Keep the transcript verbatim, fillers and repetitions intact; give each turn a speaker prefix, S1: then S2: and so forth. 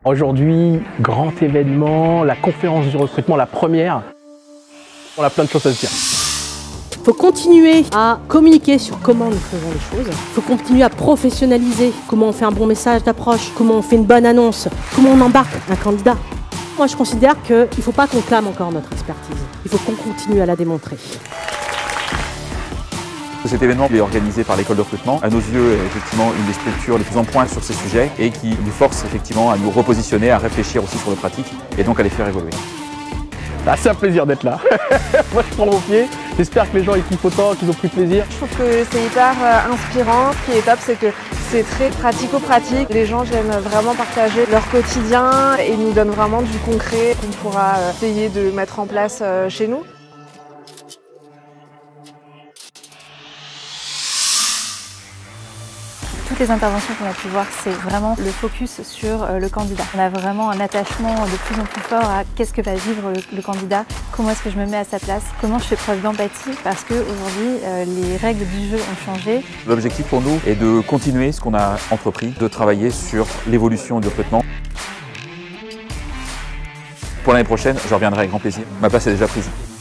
S1: Aujourd'hui, grand événement, la conférence du recrutement, la première. On a plein de choses à se dire.
S2: Il faut continuer à communiquer sur comment nous faisons les choses. Il faut continuer à professionnaliser comment on fait un bon message d'approche, comment on fait une bonne annonce, comment on embarque un candidat. Moi, je considère qu'il ne faut pas qu'on clame encore notre expertise. Il faut qu'on continue à la démontrer.
S3: Cet événement est organisé par l'école de recrutement. À nos yeux, est effectivement une des structures les plus en pointe sur ces sujets et qui nous force effectivement à nous repositionner, à réfléchir aussi sur les pratiques et donc à les faire évoluer.
S1: Ah, c'est un plaisir d'être là. Moi, je prends mon pied. J'espère que les gens ils kiffent autant, qu'ils ont pris plaisir.
S4: Je trouve que c'est hyper euh, inspirant. Ce qui est top, c'est que c'est très pratico-pratique. Les gens aiment vraiment partager leur quotidien et nous donnent vraiment du concret qu'on pourra euh, essayer de mettre en place euh, chez nous.
S5: Toutes les interventions qu'on a pu voir, c'est vraiment le focus sur le candidat. On a vraiment un attachement de plus en plus fort à qu'est-ce que va vivre le, le candidat, comment est-ce que je me mets à sa place, comment je fais preuve d'empathie, parce qu'aujourd'hui, euh, les règles du jeu ont changé.
S3: L'objectif pour nous est de continuer ce qu'on a entrepris, de travailler sur l'évolution du recrutement. Pour l'année prochaine, je reviendrai avec grand plaisir. Ma place est déjà prise.